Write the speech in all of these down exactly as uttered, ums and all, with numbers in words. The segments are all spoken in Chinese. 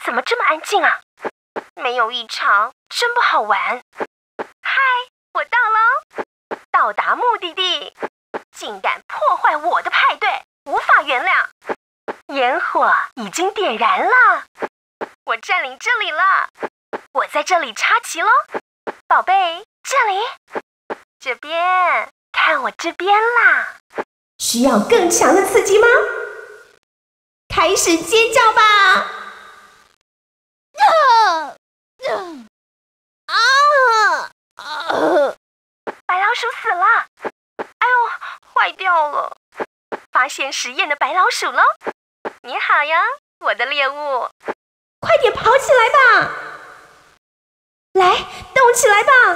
怎么这么安静啊？没有异常，真不好玩。嗨，我到喽！到达目的地，竟敢破坏我的派对，无法原谅！烟火已经点燃了，我占领这里了。我在这里插旗喽，宝贝，这里，这边，看我这边啦！需要更强的刺激吗？开始尖叫吧！啊啊啊！白老鼠死了！哎呦，坏掉了！发现实验的白老鼠喽！你好呀，我的猎物！快点跑起来吧！来，动起来吧！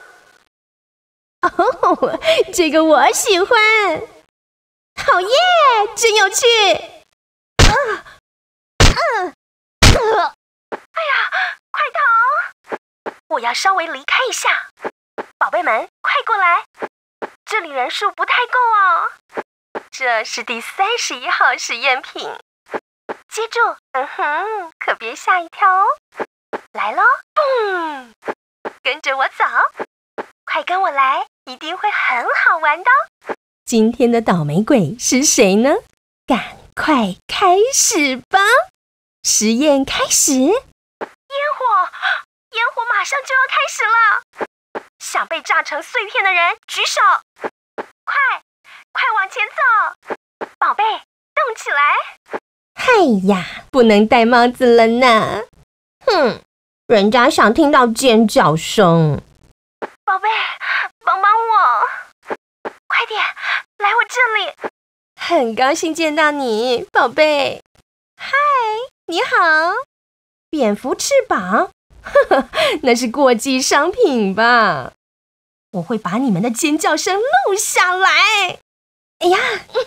哦，这个我喜欢！好耶，真有趣！啊啊啊！哎呀，快逃！我要稍微离开一下。宝贝们，快过来！这里人数不太够哦。这是第三十一号实验品。接住，嗯哼，可别吓一跳哦。来咯，嘣！跟着我走，快跟我来，一定会很好玩的哦。今天的倒霉鬼是谁呢？赶快开始吧！实验开始。烟火，烟火马上就要开始了！想被炸成碎片的人举手！快，快往前走！宝贝，动起来！哎呀，不能戴帽子了呢！哼，人家想听到尖叫声。宝贝，帮帮我！快点，来我这里！很高兴见到你，宝贝。嗨，你好。蝙蝠翅膀？呵呵，那是过季商品吧？我会把你们的尖叫声录下来。哎呀！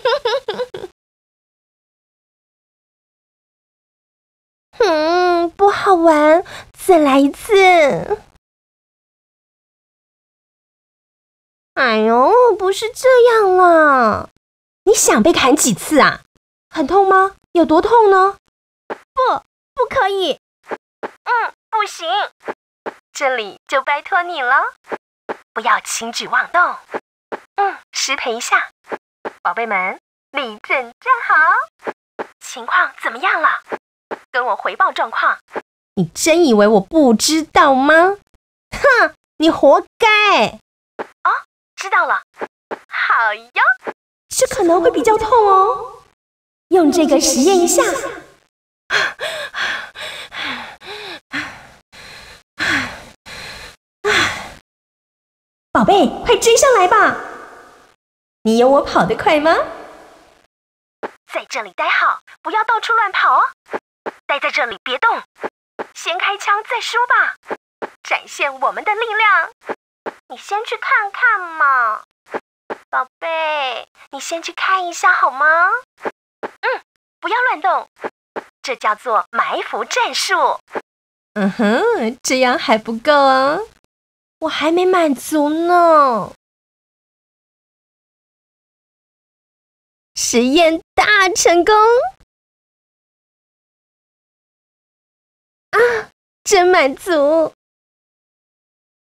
嗯，不好玩，再来一次。哎呦，不是这样啦！你想被砍几次啊？很痛吗？有多痛呢？不，不可以。嗯，不行。这里就拜托你了，不要轻举妄动。嗯，失陪一下。宝贝们，立正站好。情况怎么样了？跟我回报状况。你真以为我不知道吗？哼，你活该！哦，知道了。好哟，这可能会比较痛哦。用这个实验一下。宝贝，快追上来吧！你有我跑得快吗？在这里待好，不要到处乱跑哦。待在这里别动，先开枪再说吧，展现我们的力量。你先去看看嘛，宝贝，你先去看一下好吗？嗯，不要乱动，这叫做埋伏战术。嗯哼，这样还不够啊，我还没满足呢。实验大成功！啊，真满足！